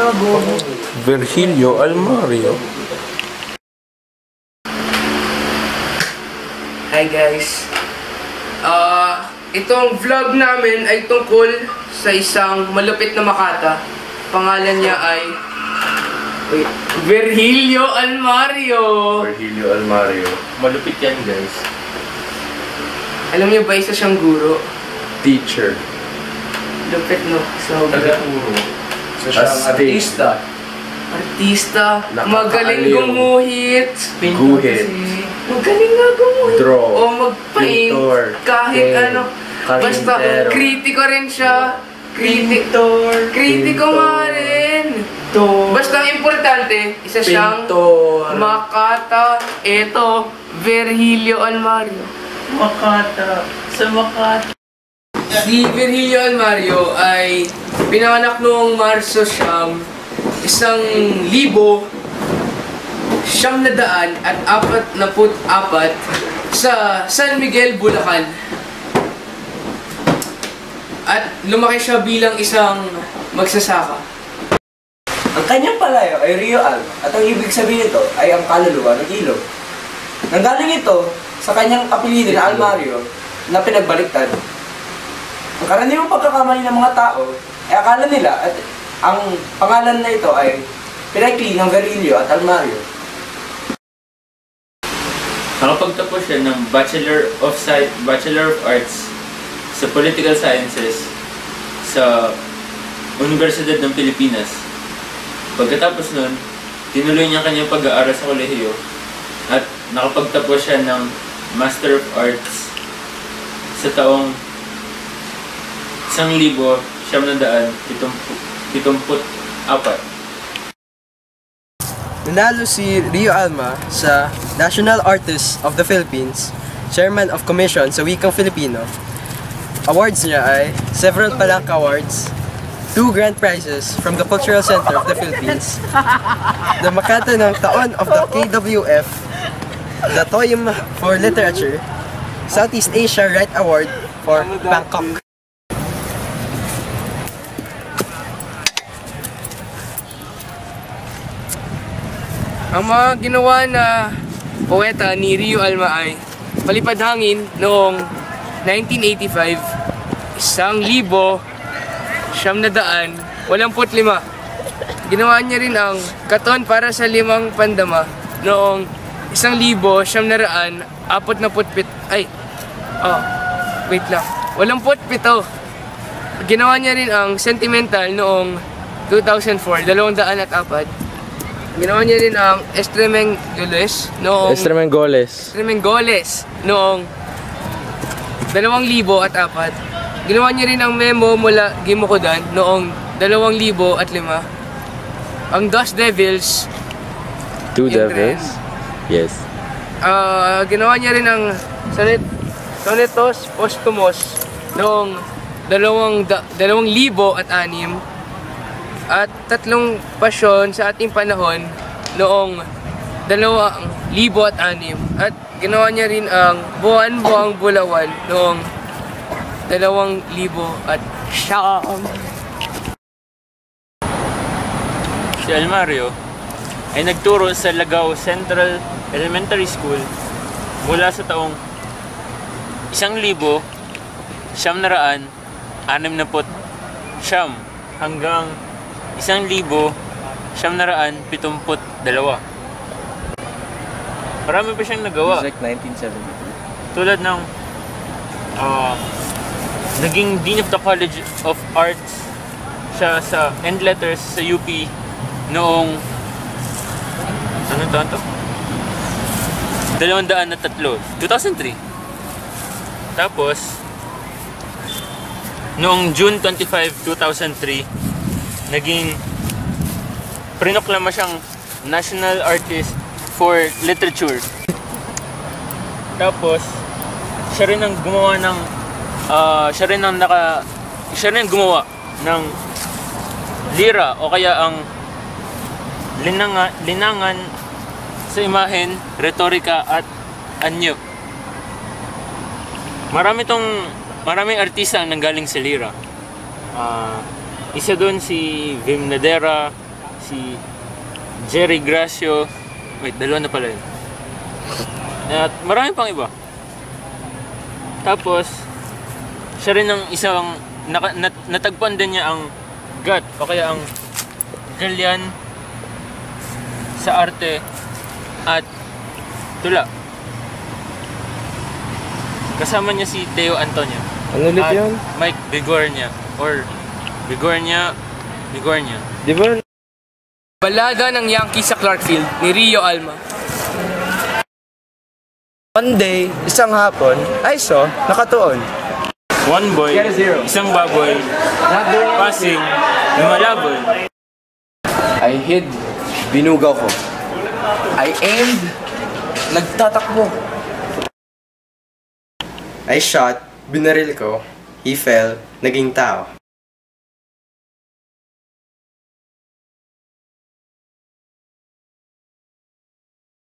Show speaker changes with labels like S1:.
S1: Virgilio Almario.
S2: Hi guys. Itong vlog namin ay tungkol sa isang malupit na makata. Pangalan niya ay Virgilio Almario.
S1: Virgilio Almario. Malupit yan, guys.
S2: Alam niyo ba, isa siyang guro?
S1: Teacher.
S2: Lupit, no? Sobra.
S1: Taga-turo. Isa siyang artista.
S2: Artista.
S1: Nakakaaliw.
S2: Magaling gumuhit.
S1: Guhit.
S2: Magaling nga gumuhit.
S1: Draw.
S2: O magpaint.
S1: Pintor.
S2: Kahit
S1: Paint.
S2: ano. Basta,
S1: Carpintero.
S2: kritiko rin siya. Kritiko nga rin. Basta ang importante, isa siyang makata. Ito, Virgilio Almario.
S3: Makata. Sa Makata.
S2: Si Virgilio Almario ay pinanganak noong Marso 1944 sa San Miguel, Bulacan. At lumaki siya bilang isang magsasaka.
S4: Ang kanyang palayo ay Rio Alma at ang ibig sabihin nito ay ang kaluluwa ng ilog. Nanggaling ito sa kanyang apelyido na Almario na pinagbaliktad. Ang karaniwang pagkakamali ng mga tao ay akala nila at ang pangalan na ito ay pinaikli ng Virgilio at Almario.
S3: Nakapagtapos siya ng Bachelor of Arts sa Political Sciences sa Universidad ng Pilipinas. Pagkatapos nun, tinuloy niya kanyang pag-aaral sa kolehiyo at nakapagtapos siya ng Master of Arts sa taong 1974.
S5: Nanalo si Rio Alma sa National Artist of the Philippines, Chairman of Commission sa Wikang Filipino. Awards niya ay several Palangka Awards, 2 grand prizes from the Cultural Center of the Philippines, the Makata ng Taon of the KWF, the Toyum for Literature, Southeast Asia Right Award for Bangkok.
S2: Ang mga ginawa na poeta ni Rio Alma ay palipad hangin noong 1985, 1,985. Ginawa niya rin ang Katon para sa Limang Pandama noong 1,947. Ginawa niya rin ang Sentimental noong 2004, 204. Ginawa niya rin ang Estremengoles noong 2004. Ginawa niya rin ang Memo mula Gimokodan noong 2005. Ang Dust Devils.
S1: Two Devils? Yes.
S2: Ginawa niya rin ang Sonetos Posthumos noong 2006. At Tatlong Pasyon sa Ating Panahon noong 2006. At ginawa niya rin ang Buwan-Buwang Bulawan noong 2009.
S3: Si Almario ay nagturo sa Lagao Central Elementary School mula sa taong 1,969 hanggang 1,972. Marami pa siyang nagawa.
S1: It's like 1972.
S3: Tulad ng naging Dean of the College of Arts siya sa End Letters sa UP noong 2003. Tapos noong June 25, 2003 naging prinoklama siyang National Artist for Literature. Tapos siya rin ang gumawa ng lira o kaya ang linangan sa imahen, retorika at anyo. Maraming artista ang nanggaling sa lira. Isa doon si Vim Nadera, si Jerry Gracio. Wait, dalawa na pala yun. At marami pang iba. Tapos, siya rin ang isang natagpuan din niya ang God o kaya ang Galian sa arte at tula. Kasama niya si Teo Antonio.
S2: Ano ulit
S3: at
S2: yun?
S3: Mike Bigornia or Bigornia.
S2: Di ba? Balada ng Yankees sa Clark Field ni Rio Alma.
S5: One day, isang hapon, I saw nakatuon.
S3: One boy, isang baboy, passing, lumalabon.
S1: I hid, binugaw ko. I aimed, nagtatakbo.
S5: I shot, binaril ko, he fell, naging tao.